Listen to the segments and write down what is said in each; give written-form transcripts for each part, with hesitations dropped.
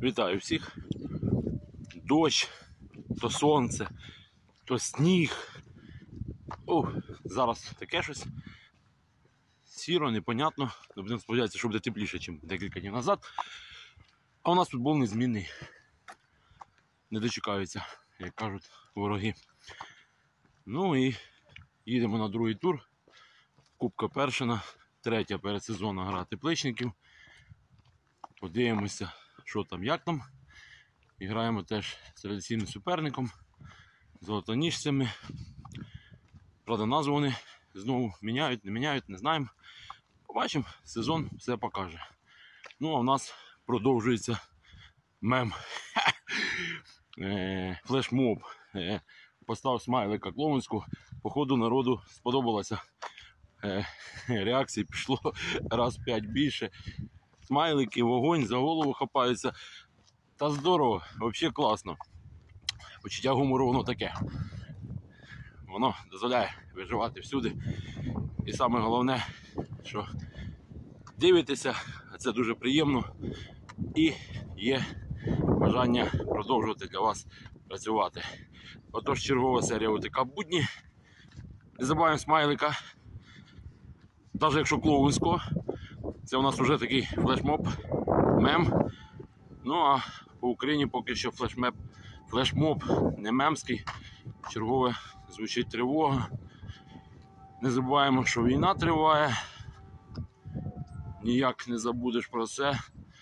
Вітаю всіх. Дощ, то сонце, то сніг. Зараз таке щось сіро, непонятно. Будемо сподіватися, що буде тепліше, ніж декілька днів назад. А у нас футбол незмінний. Не дочекаються, як кажуть вороги. Ну і їдемо на другий тур. Кубка Першина, третя передсезонна гра тепличників. Подивимося, що там, як там. І граємо теж з традиційним суперником, золотоніжцями. Правда, назву вони знову міняють, не міняють, не знаємо. Побачимо, сезон все покаже. Ну, а в нас продовжується мем. Флешмоб. Постав смайлика клоунську. Походу народу сподобалося. Реакцій пішло раз 5 більше. Смайлики, вогонь, за голову хапаються. Та здорово, взагалі класно. Почуття гумору воно таке. Воно дозволяє виживати всюди. І саме головне, що дивитеся, це дуже приємно. І є бажання продовжувати для вас працювати. Отож, чергова серія ОТК будні. Не забуваємо смайлика. Навіть якщо клоунського, це у нас вже такий флешмоб, мем. Ну а по Україні поки що флешмоб не мемський. Чергове звучить тривога. Не забуваємо, що війна триває. Ніяк не забудеш про це.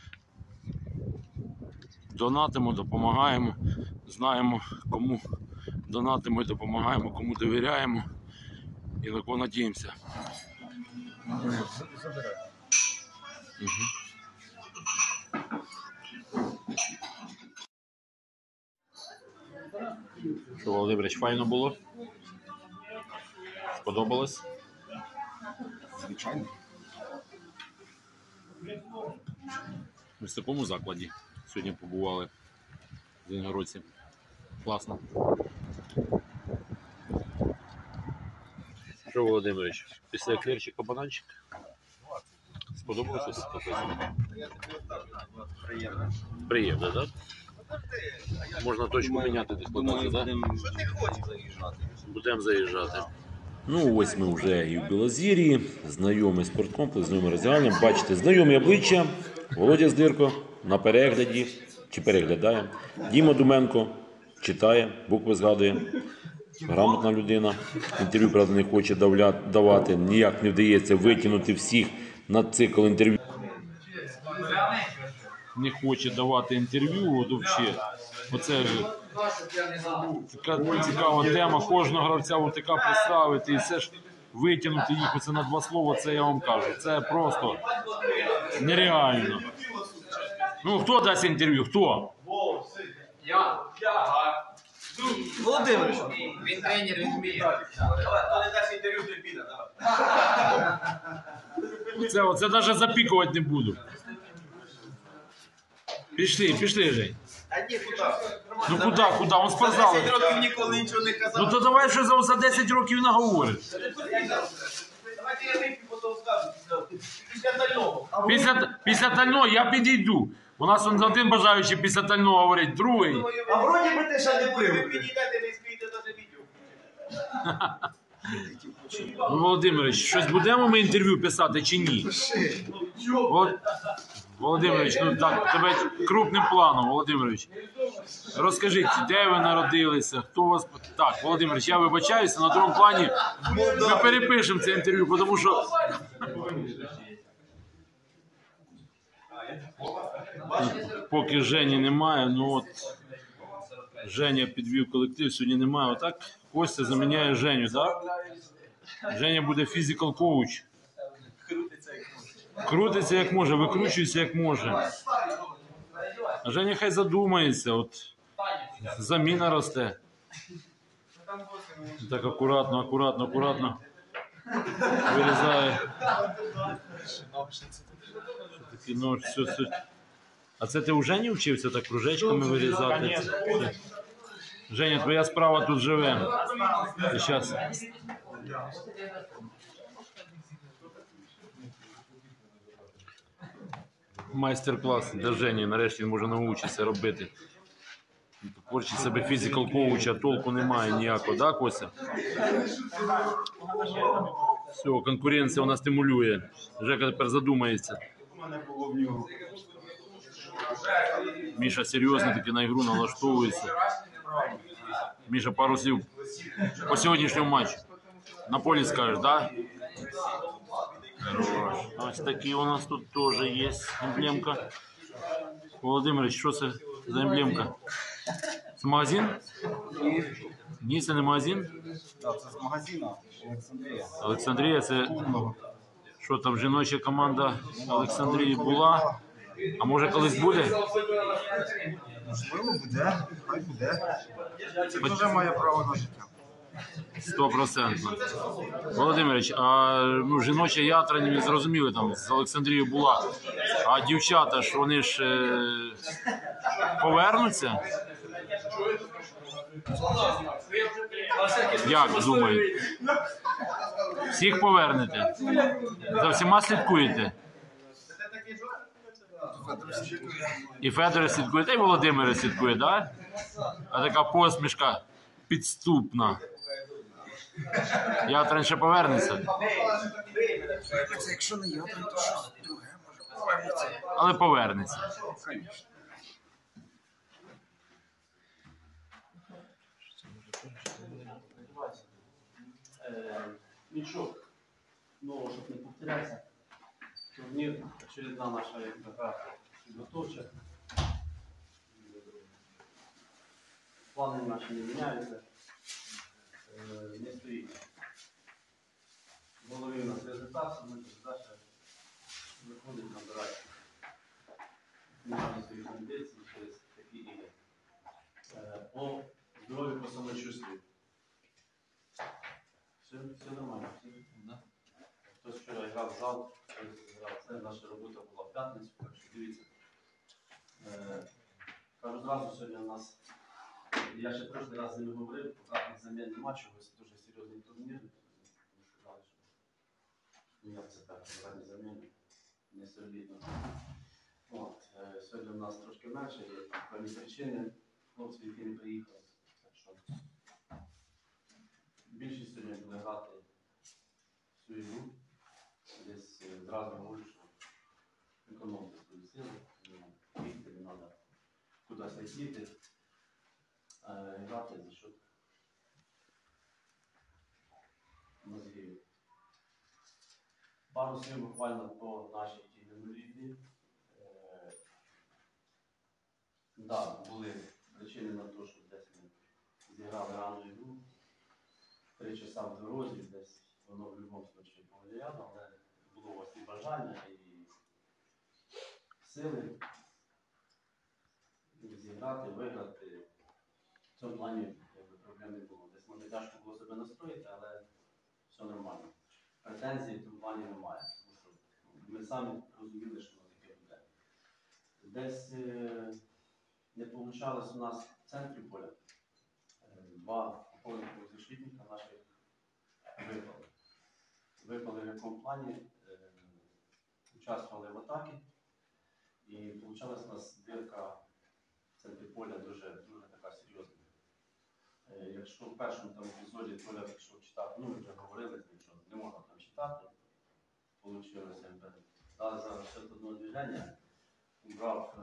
Донатимо, допомагаємо. Знаємо, кому донатимо і допомагаємо, кому довіряємо. І на кого надіємося. Що, Володимирович, файно було? Сподобалось? Звичайно. Ми в такому закладі сьогодні побували в Звенигородці. Класно. Що, Володимирович, після еклерчика бананчик? Сподобалося ось таке? Приємно. Приємно, так? Можна точку міняти десь. Думаю, Будемо заїжджати. Ну, ось ми вже і в Білозір'ї. Знайомий спорткомплекс, знайомий роздягальня. Бачите, знайомі обличчя. Володя Здирко на перегляді, чи переглядає. Діма Думенко читає, букви згадує. Грамотна людина. Інтерв'ю, правда, не хоче давати. Ніяк не вдається витягнути всіх на цикл інтерв'ю. Не хоче давати інтерв'ю, от взагалі. Оце така цікава тема. Кожного гравця в ОТК представити і все ж витягнути їх оце на 2 слова, це я вам кажу. Це просто нереально. Ну, хто дасть інтерв'ю? Хто? Я. Володимир, Він тренер, він вміє. давай, хто не дасть інтерв'ю, то піде, давай. Оце навіть запікувати не буду. Пішли, Жень. А ні, куди? Ну куди? Он спортзал. 10 років ніколи нічого не казав. Ну то давай що за 10 років наговориш. Давайте я вип'ю, потім скажу. Після дальнього. Після тального я підійду. У нас один бажаючий після тального говорить, другий. А вроді би ти ще не пив. Ви підійдете, не спієте навіть відео. Ну, Володимирович, щось будемо ми інтерв'ю писати чи ні? Володимирович, ну так, тебе крупним планом, Володимирович. Розкажіть, де ви народилися, хто вас... Так, Володимирович, я вибачаюся, на другому плані ми перепишемо це інтерв'ю, тому що... Поки Жені немає, ну от... Женя підвів колектив, сьогодні немає. Отак Костя заміняє Женю, так? Женя буде фізикал коуч. Крутиться як може, викручується як може. А Женя хай задумається, от заміна росте. Так акуратно вирізає. Такий нож, все. А це ти у Жені вчився так кружечками вирізати? Женя, твоя справа тут живе. Зараз. майстер-клас для Жені. Нарешті він може навчитися робити. Корчить себе фізикал коуча, толку немає ніякого, да, Кося? Все, конкуренція вона стимулює. Жека тепер задумається. Міша серйозно таки на ігру налаштовується. Міша, пару слів по сьогоднішньому матчу. На полі скажеш, да? Хорош. Ось такі у нас тут теж є емблемка. Володимирович, що це за емблемка? Це магазин? Ні, це не магазин? Так, це з магазину Олександрія. Олександрія, це що там, жіноча команда Олександрії була? А може колись буде? Можливо, буде, хай буде. Це теж має право на життя. 100%. Володимирович, а ну, жіноча ятра, не зрозуміли, там з Олександрією була. А дівчата ж, вони ж повернуться? Як думаєте? Всіх повернете? За всіма слідкуєте? І Федор слідкує, та й Володимир слідкує, так? Да? А така посмішка підступна. Ятрин ще повернеться? Якщо не Ятрин, то щось друге може повернутися. Але повернеться. Звісно. Нічого нового, щоб не повторявся. Турнір, очередна наша гра підготовча. Плани наші не міняються. Не стоїть. В голові у нас результат, саме задача виходить набирати. Немає своїх амбіцій через такі ігри. По здоров'ю, по самочувствию. Все нормально. Хтось вчора грав в зал, хтось грав. Це наша робота була в п'ятницю, так що дивіться. Кажу зразу, сьогодні у нас, я ще прошлий раз з ними говорив, показних замін нема чогось, дуже серйозний турнір. Сказали, що як це так, показні заміни, не солідно. Сьогодні у нас трошки менше, є певні причини, хлопці, які не приїхали. Так що більшість сьогодні буде грати всю ігру. Десь зразу говорю, що економити свої сили, їхати не треба кудись летіти, грати за счет мозгів. Пару слів буквально по нашій тій минулій. Так, були причини на те, що десь ми зіграли рано ігру. 3 часа в дорозі, десь воно в будь-якому випадку повлияло, але було у вас і бажання, і сили зіграти, виграти. В цьому плані проблем не було. Десь може тяжко було себе настроїти, але все нормально. Претензій в цьому плані немає. Тому що ми самі розуміли, що воно таке буде. Десь не вийшло у нас в центрі поля. 2 опорних защитника наших випали. Випали в якому плані, участвували в атаці. І вийшла у нас дирка в центрі поля дуже така серйозна. Якщо в першому там епізоді Толя пішов читати, ну ми вже говорили, що не можна там читати, вийшло дали зараз ще одне движення, брав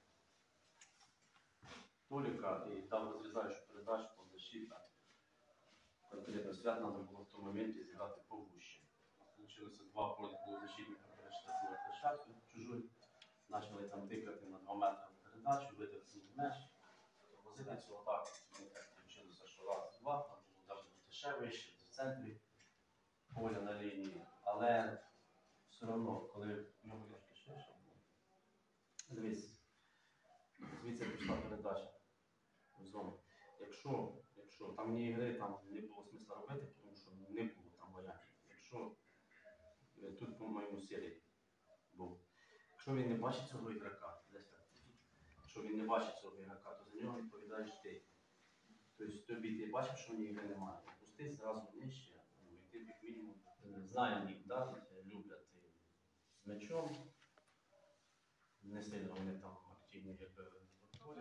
Толіка і дав розрізаючу передачу по защиті. Конкретно свят треба було в тому моменті зіграти повище. Получилося 2 полузащитника перейшли на площадку чужу, почали там тикати на 2 метри передачу, видати м'яч, возити цю атаку. Вийшло, що раз, 2, там було бути ще вище, в центрі поля на лінії. Але все одно, коли ми будемо швидше, дивіться, звідси пішла передача в зону. Якщо там ні ігри, там не було смисла робити, тому що не було там варіантів. Якщо тут, по-моєму, Сергій був. Якщо він не бачить цього ігрока, якщо він не бачить цього ігрока, то за нього відповідаєш ти. Тобто тобі ти бачиш, що в ній ігри немає. Пусти зразу нижче, і ти як мінімум знаємо їх, да? Люблять з м'ячом, Не сильно вони там активні, якби в дворі,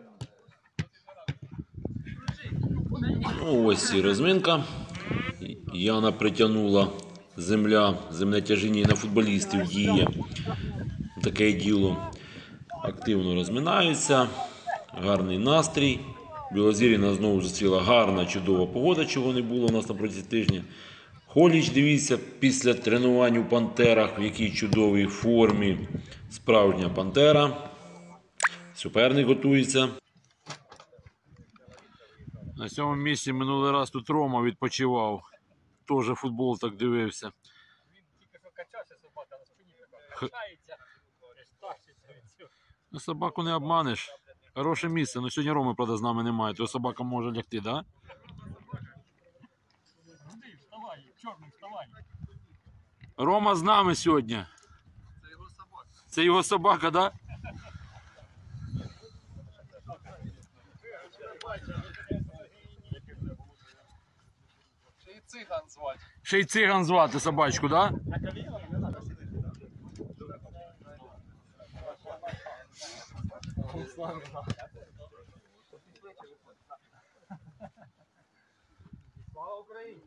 але Ну, ось і розминка. Яна притягнула земне тяжіння на футболістів діє. Таке діло. Активно розминаються. Гарний настрій. В Білозір'ї знову зустріла гарна, чудова погода, чого не було у нас на протязі тижня. Холіч, дивіться, після тренувань у пантерах, в якій чудовій формі. Справжня пантера. Суперник готується. На цьому місці минулий раз тут Рома відпочивав. Теж футбол так дивився. Тільки що качався собака на спині, така качається, тащиться від цього. Ну, собаку не обманеш. Хороше місце. Ну сьогодні Роми, правда, з нами немає, то собака може лягти, да? Руди, вставай, чорний, вставай. Рома з нами сьогодні. Це його собака. Це його собака, да? Ще й циган звати. Ще й циган звати собачку, да? Слава Україні!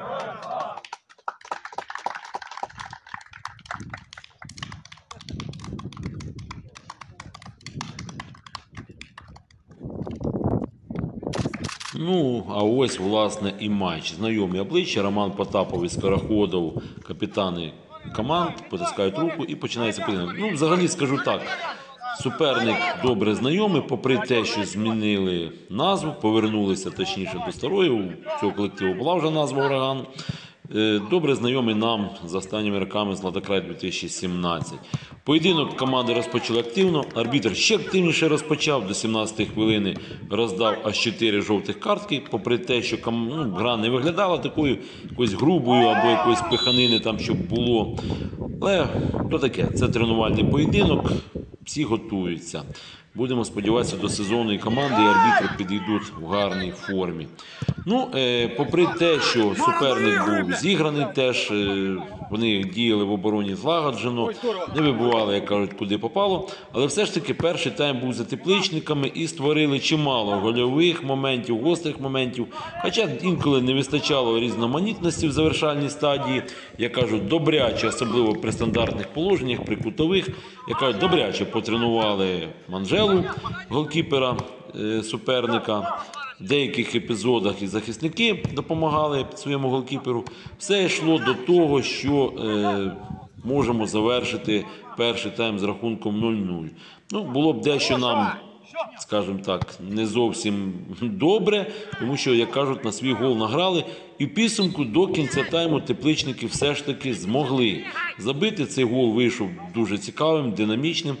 Ну, а ось, власне, і матч. Знайомі обличчя. Роман Потапов і Скороходов, капітани команд, потискають руку і починається поєдинок. Ну, взагалі, скажу так, суперник добре знайомий, попри те, що змінили назву, повернулися, точніше, до старої. У цього колективу була вже назва «Ураган». Добре знайомий нам з останніми роками «Златокрай 2017». Поєдинок команди розпочали активно. Арбітр ще активніше розпочав. До 17-ї хвилини роздав аж 4 жовтих картки. Попри те, що гра не виглядала такою якоюсь грубою або якоюсь пиханини там, щоб було. Але то таке, це тренувальний поєдинок. Всі готуються. Будемо сподіватися, до сезону і команди, і арбітри підійдуть в гарній формі. Ну, попри те, що суперник був зіграний теж, вони діяли в обороні злагоджено, не вибивали, як кажуть, куди попало. Але все ж таки перший тайм був за тепличниками і створили чимало гольових моментів, гострих моментів. Хоча інколи не вистачало різноманітності в завершальній стадії. Як кажуть, добряче, особливо при стандартних положеннях, при кутових. Як кажуть, добряче потренували Манжелу, голкіпера суперника. В деяких епізодах і захисники допомагали своєму голкіперу. Все йшло до того, що можемо завершити перший тайм з рахунком 0-0. Ну, було б дещо нам, скажімо так, не зовсім добре, тому що, як кажуть, на свій гол награли. І в підсумку до кінця тайму тепличники все ж таки змогли забити. Цей гол вийшов дуже цікавим, динамічним.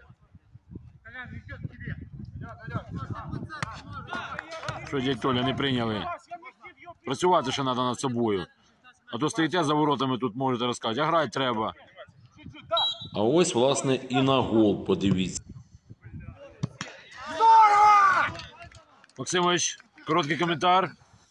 Що, дядь Толя, не прийняли? Працювати ще треба над собою. А то стоїте за воротами, тут можете розказати, а грати треба. А ось, власне, і на гол подивіться. Максимович, короткий коментар.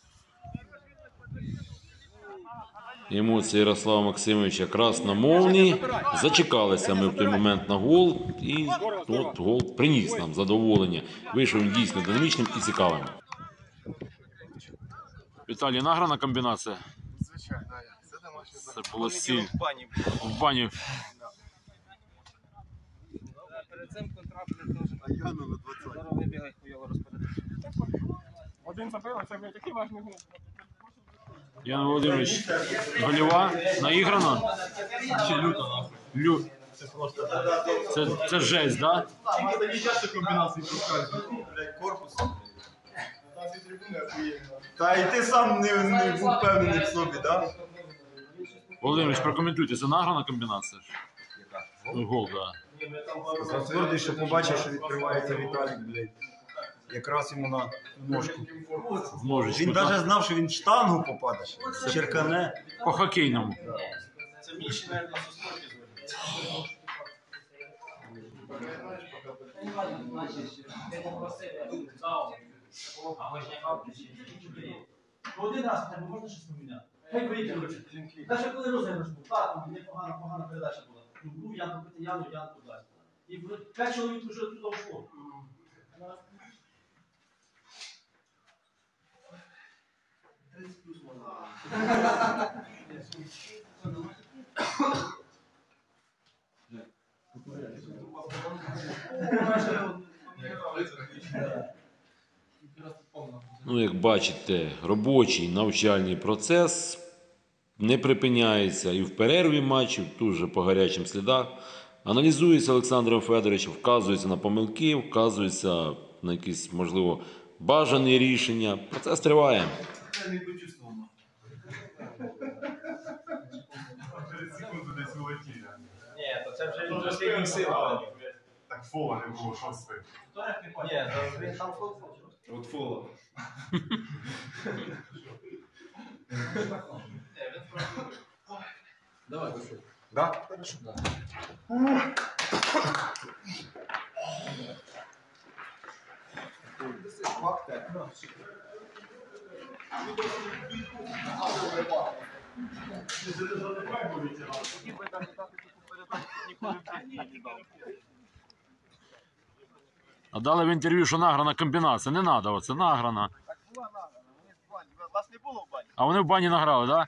Емоції Ярослава Максимовича красномовні. Зачекалися ми в той момент на гол. І от гол приніс нам задоволення. Вийшов він дійсно динамічним і цікавим. Віталій, награна комбінація? Звичайно, це домашнє. Це було сіль. В бані. В бані. Перед цим контракт теж. А я на 20. Зараз вибігай, хуйово розпорядити. Один забив, це блядь, який важний гол. Ян Володимирович, голєва, наіграно? Чи люто, нахуй? Це жесть, да? Ми такі часто комбінації пускають. Корпус. Та і ти сам не був впевнений в собі, так? Володимирович, прокоментуйте, це награна комбінація? Гол, да. Твердий, що побачив, що відкривається Віталік, блядь. Якраз йому на ножку. В ножичку. Він навіть знав, що він в штангу попаде. Черкане. По хокейному. це Міші, мабуть, Один раз треба, можна щось поміняти? Хай вийде хоче. Навіть коли розіграш був, так, там непогана передача була. Ну, Ян побити Яну, Ян туди. І 5 чоловік вже туди вшло. Ну, як бачите, робочий навчальний процес не припиняється і в перерві матчів, тут же по гарячим слідах. Аналізується Олександром Федоровичем, вказується на помилки, вказується на якісь, можливо, бажані рішення. Процес триває. Це не почувствовано. Ні, то це вже від останніх сил. Так фола не було шостий. Ні, то він там фол. От фола. Давай, пошли. Да? А дали в інтерв'ю, що награна комбінація. Не треба, оце награна. Так була награна, вони в бані. Вас не було в бані? А вони в бані награли, так? Да?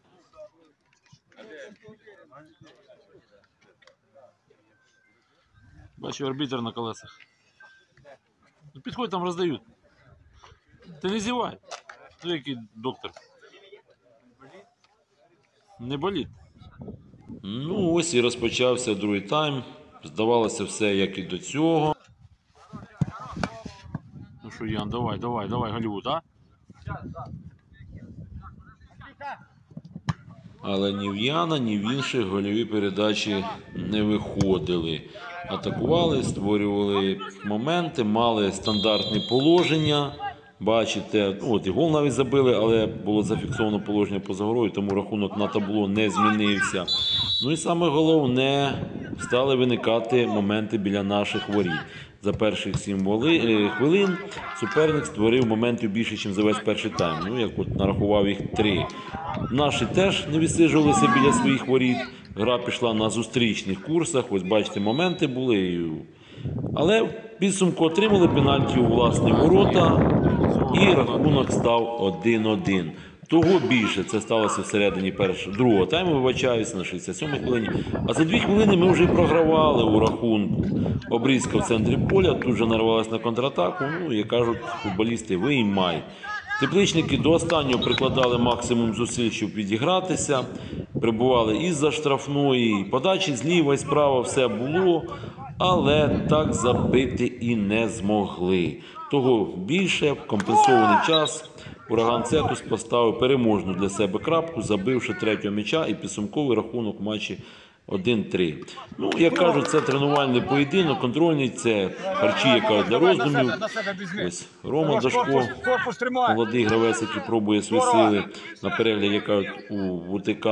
Бачу, арбітр на колесах. Ну, підходь, там роздають. Ти не зівай. Ну, який доктор. Не болить. Ну, ось і розпочався другий тайм. Здавалося все, як і до цього. Ну що, Ян, давай, Голлівуд, а? Але ні в Яна, ні в інших гольові передачі не виходили. Атакували, створювали моменти, мали стандартні положення. Бачите, ну, от і гол навіть забили, але було зафіксовано положення поза грою, тому рахунок на табло не змінився. Ну і саме головне, стали виникати моменти біля наших воріт. За перших 7 хвилин суперник створив моментів більше, ніж за весь перший тайм. Ну, як от нарахував їх 3. Наші теж не відсиджувалися біля своїх воріт. Гра пішла на зустрічних курсах. Ось бачите, моменти були. Але в підсумку отримали пенальті у власні ворота. І рахунок став 1-1. Того більше це сталося всередині другого тайму, вибачаюся, на 67-й хвилині. А за 2 хвилини ми вже програвали у рахунку. Обрізка в центрі поля, тут же нарвалась на контратаку. Ну, як кажуть футболісти, виймай. Тепличники до останнього прикладали максимум зусиль, щоб відігратися. Прибували із-за штрафної, подачі зліва і справа все було. Але так забити і не змогли. Того більше в компенсований час Ураган Цетус поставив переможну для себе крапку, забивши 3-го м'яча і підсумковий рахунок в матчі 1-3. Ну, як кажуть, це тренувальний поєдинок, контрольний, це харчі, яка для роздумів. Ось Рома Дашко, молодий гравець, який пробує свої сили на перегляд, як кажуть, у ВТК.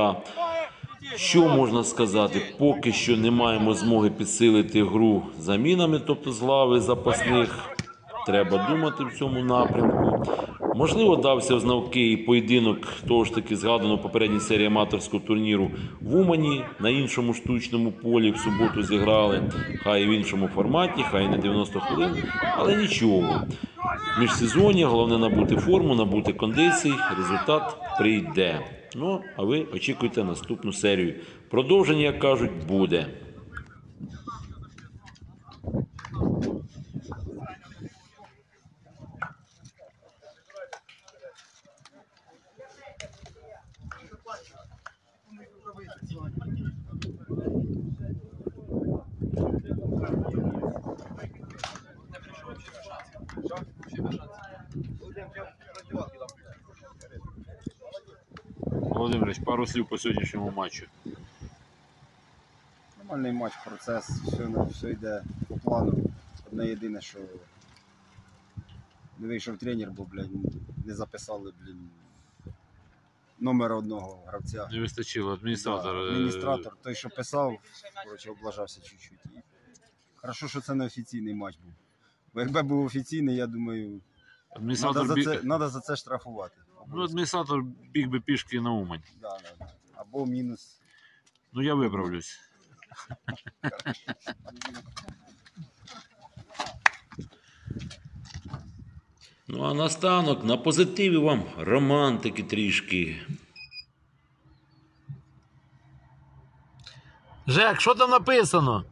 Що можна сказати? Поки що не маємо змоги підсилити гру замінами, тобто з лави запасних. Треба думати в цьому напрямку. Можливо, дався в знавки і поєдинок того ж таки згаданого попередній серії аматорського турніру в Умані, на іншому штучному полі в суботу зіграли. Хай і в іншому форматі, хай і не 90 хвилин, але нічого. Міжсезоння, головне набути форму, набути кондицій, результат прийде. Ну, а ви очікуйте наступну серію. Продовження, як кажуть, буде. Володимирович, пару слів по сьогоднішньому матчу. Нормальний матч, процес, все йде по плану. Одне єдине, що не вийшов тренер, бо, не записали, номер одного гравця. Не вистачило адміністратор. Да, адміністратор, той, що писав, облажався чуть-чуть. Хорошо, що це не офіційний матч був. Бо якби був офіційний, я думаю, треба за це штрафувати. Ну, адміністратор біг би пішки на Умань. Да. Або мінус. Ну, я виправлюсь. Ну а наостанок, на позитиві вам романтики трішки. Жек, що там написано?